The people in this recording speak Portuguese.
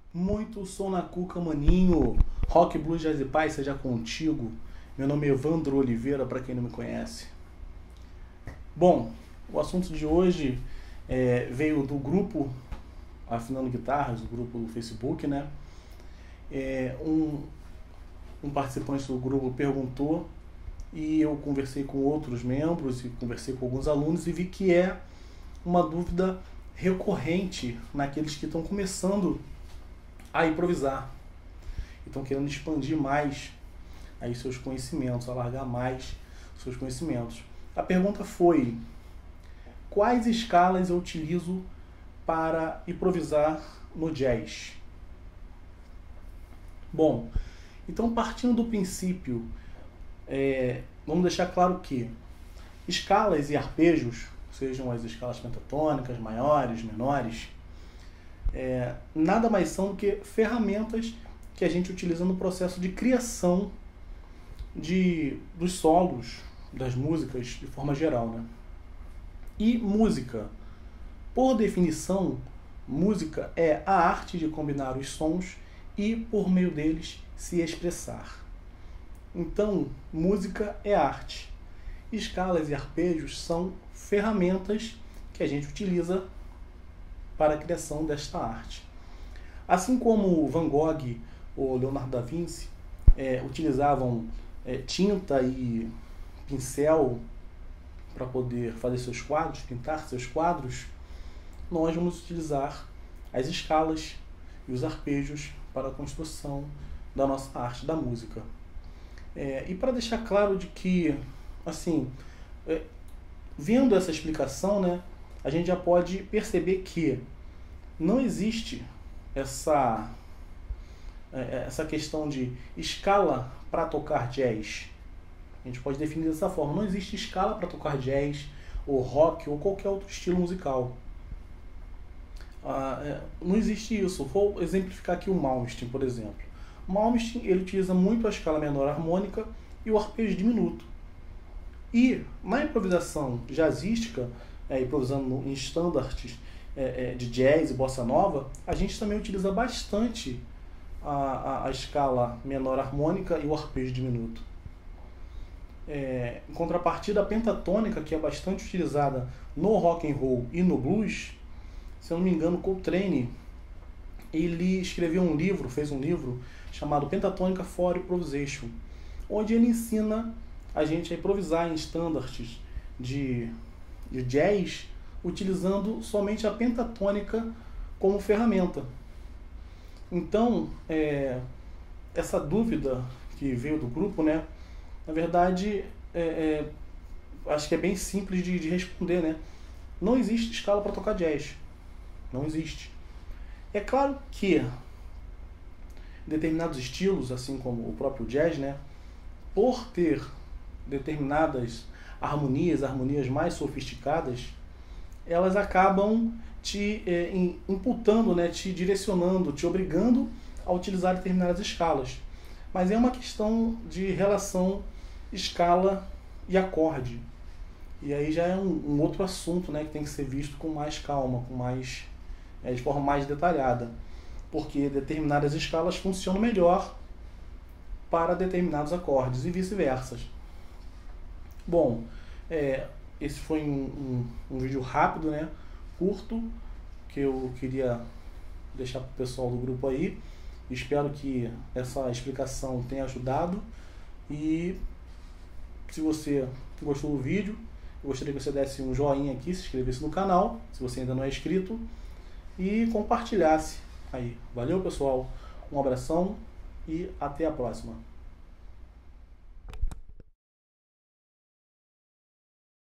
Muito som na cuca, maninho. Rock, blues, jazz e paz, seja contigo. Meu nome é Evandro Oliveira, para quem não me conhece. Bom, o assunto de hoje veio do grupo Afinando Guitarras, do grupo do Facebook, né? Um participante do grupo perguntou e eu conversei com outros membros e conversei com alguns alunos e vi que é uma dúvida recorrente naqueles que estão começando a improvisar, estão querendo expandir mais aí seus conhecimentos, alargar mais seus conhecimentos. A pergunta foi: quais escalas eu utilizo para improvisar no jazz? Bom, então partindo do princípio, vamos deixar claro que escalas e arpejos, sejam as escalas pentatônicas, maiores, menores, nada mais são do que ferramentas que a gente utiliza no processo de criação dos solos, das músicas de forma geral, né? E música, por definição, música é a arte de combinar os sons e, por meio deles, se expressar. Então, música é arte. Escalas e arpejos são ferramentas que a gente utiliza para a criação desta arte. Assim como Van Gogh ou Leonardo da Vinci utilizavam tinta e pincel para poder fazer seus quadros, pintar seus quadros, nós vamos utilizar as escalas e os arpejos para a construção da nossa arte, da música. E para deixar claro de que, assim, vendo essa explicação, né, a gente já pode perceber que não existe essa questão de escala para tocar jazz. A gente pode definir dessa forma: não existe escala para tocar jazz, ou rock, ou qualquer outro estilo musical. Não existe isso. Vou exemplificar aqui o Malmsteen, por exemplo. O Malmsteen, ele utiliza muito a escala menor harmônica e o arpejo diminuto. E na improvisação jazzística, improvisando em standards de jazz e bossa nova, a gente também utiliza bastante a escala menor harmônica e o arpejo diminuto. Em contrapartida, a pentatônica, que é bastante utilizada no rock and roll e no blues, se eu não me engano, Coltrane, ele escreveu um livro, fez um livro chamado Pentatônica for Improvisation, onde ele ensina a gente a improvisar em standards de jazz, utilizando somente a pentatônica como ferramenta. Então, essa dúvida que veio do grupo, né, na verdade, acho que é bem simples de responder, né? Não existe escala para tocar jazz. Não existe. É claro que determinados estilos, assim como o próprio jazz, né, por ter determinadas harmonias mais sofisticadas, elas acabam te imputando, né, te direcionando, te obrigando a utilizar determinadas escalas. Mas é uma questão de relação escala e acorde. E aí já é um outro assunto, né, que tem que ser visto com mais calma, de forma mais detalhada. Porque determinadas escalas funcionam melhor para determinados acordes e vice-versa. Bom, esse foi um vídeo rápido, né, curto, que eu queria deixar para o pessoal do grupo aí. Espero que essa explicação tenha ajudado. E se você gostou do vídeo, eu gostaria que você desse um joinha aqui, se inscrevesse no canal, se você ainda não é inscrito, e compartilhasse aí. Valeu, pessoal, um abração e até a próxima.